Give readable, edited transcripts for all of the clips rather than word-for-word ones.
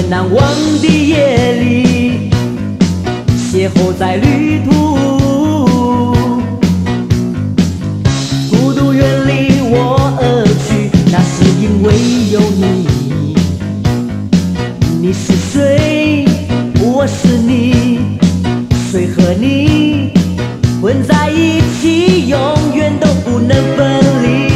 难忘的夜里，邂逅在旅途，孤独远离我而去，那是因为有你。你是谁？我是你，谁和你混在一起，永远都不能分离。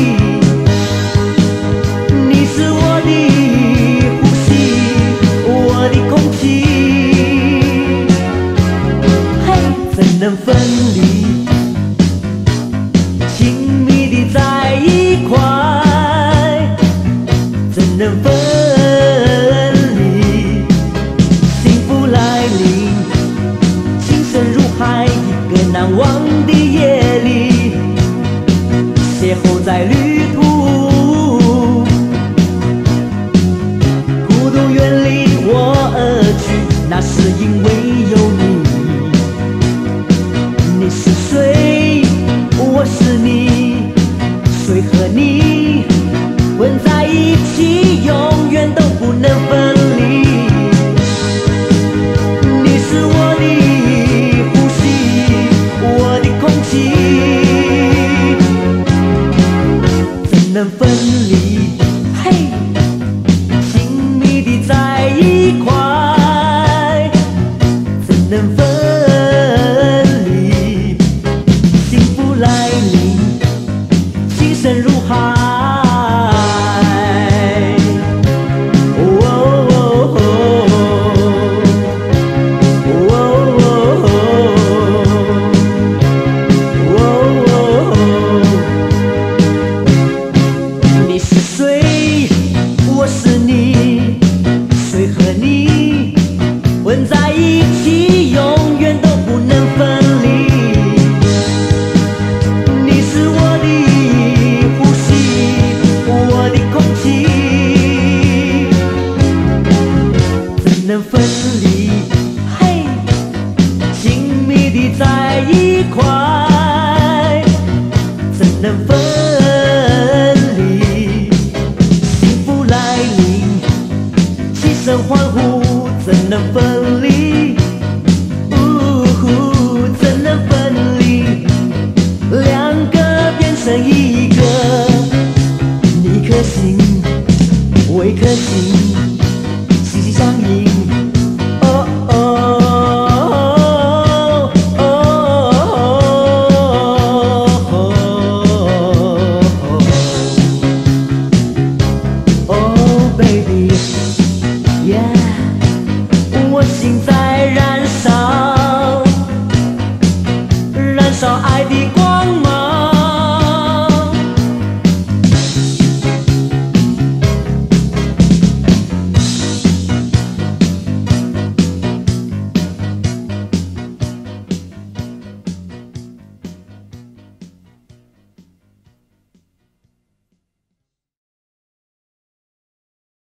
你是我的呼吸，我的空气，嘿，怎能分离？亲密地在一块，怎能分离？幸福来临，情深如海，一个难忘的夜里，邂逅在旅途，孤独远离我而去，那是因为有你。你是谁？我是你，谁和你混在一起，永远都不能分离。你是我的呼吸，我的空气，怎能分离？嘿，亲密地在一块，怎能分离？幸福来临，情深如海。你是谁？我是你，谁和你混在一起，永远都不能分离。你是我的呼吸，我的空气，怎能分离？嘿，亲密地在一块，怎能分离？